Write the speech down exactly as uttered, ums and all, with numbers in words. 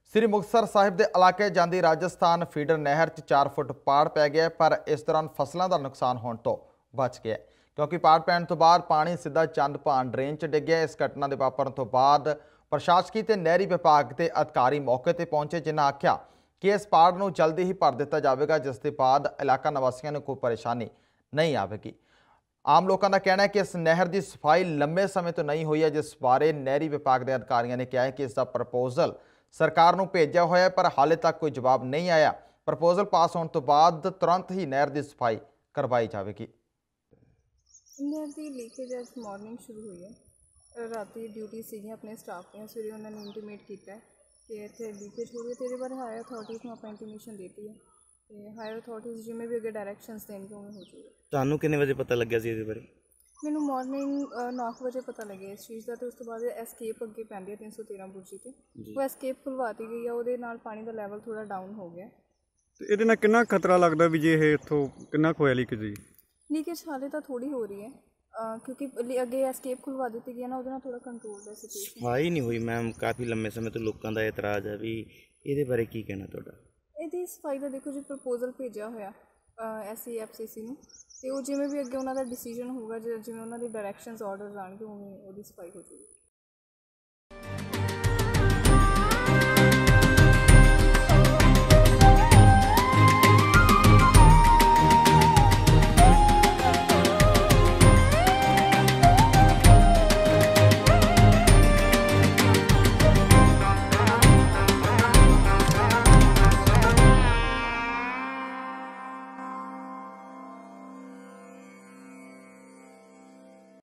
ਸ੍ਰੀ ਮੁਕਤਸਰ ਸਾਹਿਬ ਦੇ ਇਲਾਕੇ ਜਾਂਦੀ ਰਾਜਸਥਾਨ ਫੀਡਰ ਨਹਿਰ 'ਚ ਚਾਰ ਫੁੱਟ ਪਾੜ ਪੈ ਗਿਆ, ਪਰ ਇਸ ਦੌਰਾਨ ਫਸਲਾਂ ਦਾ ਨੁਕਸਾਨ ਹੋਣ ਤੋਂ ਬਚ ਗਿਆ ਕਿਉਂਕਿ ਪਾੜ ਪੈਣ ਤੋਂ ਬਾਅਦ ਪਾਣੀ ਸਿੱਧਾ ਚੰਦ ਭਾਨ ਡਰੇਨ 'ਚ ਡਿੱਗਿਆ। ਇਸ ਘਟਨਾ ਦੇ ਵਾਪਰਨ ਤੋਂ ਬਾਅਦ ਪ੍ਰਸ਼ਾਸਕੀ ਤੇ ਨਹਿਰੀ ਵਿਭਾਗ ਦੇ ਅਧਿਕਾਰੀ ਮੌਕੇ ਤੇ ਪਹੁੰਚੇ, ਜਿਨ੍ਹਾਂ ਆਖਿਆ ਕਿ ਇਸ ਪਾੜ ਨੂੰ ਜਲਦੀ ਹੀ ਭਰ ਦਿੱਤਾ ਜਾਵੇਗਾ, ਜਿਸ ਦੇ ਬਾਅਦ ਇਲਾਕਾ ਨਿਵਾਸੀਆਂ ਨੂੰ ਕੋਈ ਪਰੇਸ਼ਾਨੀ नहीं आएगी। आम लोगों का कहना है कि इस नहर की सफाई लंबे समय तो नहीं हुई है, जिस बारे नहरी विभाग के अधिकारियों ने कहा है कि इसका प्रपोजल सरकार को भेजा हुआ है, पर हाले तक कोई जवाब नहीं आया। प्रपोजल पास होने तो बाद तुरंत ही नहर की सफाई करवाई जाएगी। नहर की लीकेज अज मॉर्निंग शुरू हुई है, रात ड्यूटी सी अपने स्टाफ ने सवेरे उन्होंने इंटीमेट किया कि इतने लीकेज हो रही है, तो बारे हायर अथॉरिटीज़ को आप इंटीमेशन देती है, हायर अथॉरिटीज़ जिमें भी अगर डायरैक्शनस देंगे उमें हो जाएगा। ਤੁਹਾਨੂੰ ਕਿੰਨੇ ਵਜੇ ਪਤਾ ਲੱਗਿਆ ਸੀ ਇਹਦੇ ਬਾਰੇ? ਮੈਨੂੰ ਮਾਰਨਿੰਗ ਨੌ ਵਜੇ ਪਤਾ ਲੱਗਿਆ ਇਸ ਚੀਜ਼ ਦਾ, ਤੇ ਉਸ ਤੋਂ ਬਾਅਦ ਐਸਕੇਪ ਅੱਗੇ ਪੈਂਦੀ ਹੈ ਤਿੰਨ ਸੌ ਤੇਰਾਂ ਬੁਰਜੀ ਤੇ, ਉਹ ਐਸਕੇਪ ਖੁਲਵਾਤੀ ਗਈ ਆ, ਉਹਦੇ ਨਾਲ ਪਾਣੀ ਦਾ ਲੈਵਲ ਥੋੜਾ ਡਾਊਨ ਹੋ ਗਿਆ। ਤੇ ਇਹਦੇ ਨਾਲ ਕਿੰਨਾ ਖਤਰਾ ਲੱਗਦਾ ਵੀ ਜੇ ਇਹ ਇੱਥੋਂ ਕਿੰਨਾ ਕੁ ਹੋਇਆ ਲੀਕੇਜ ਜੀ? ਲੀਕੇਜ ਹਾਲੇ ਤਾਂ ਥੋੜੀ ਹੋ ਰਹੀ ਹੈ ਕਿਉਂਕਿ ਅੱਗੇ ਐਸਕੇਪ ਖੁਲਵਾ ਦਿੱਤੀ ਗਈ ਹੈ ਨਾ, ਉਹਦੇ ਨਾਲ ਥੋੜਾ ਕੰਟਰੋਲ ਹੈ ਸਿਚੁਏਸ਼ਨ। ਸਫਾਈ ਨਹੀਂ ਹੋਈ ਮੈਮ, ਕਾਫੀ ਲੰਮੇ ਸਮੇਂ ਤੋਂ ਲੋਕਾਂ ਦਾ ਇਤਰਾਜ਼ ਹੈ ਵੀ ਇਹਦੇ ਬਾਰੇ ਕੀ ਕਹਿਣਾ ਤੁਹਾਡਾ? ਇਹਦੀ ਸਫਾਈ ਦਾ ਦੇਖੋ ਜੀ, ਪ੍ਰਪੋਜ਼ਲ ਭੇਜਿਆ ਹੋਇਆ ਐਸ ਸੀ ਐਫ ਸੀ ਸੀ ਨੂੰ, ਤੇ ਉਹ ਜਿਵੇਂ ਵੀ ਅੱਗੇ ਉਹਨਾਂ ਦਾ ਡਿਸੀਜਨ ਹੋਊਗਾ, ਜਿਵੇਂ ਉਹਨਾਂ ਦੀ ਡਾਇਰੈਕਸ਼ਨਸ ਆਰਡਰਸ ਆਉਣਗੇ ਉਵੇਂ ਉਹਦੀ ਸਫਾਈ ਹੋ ਜਾਊਗੀ।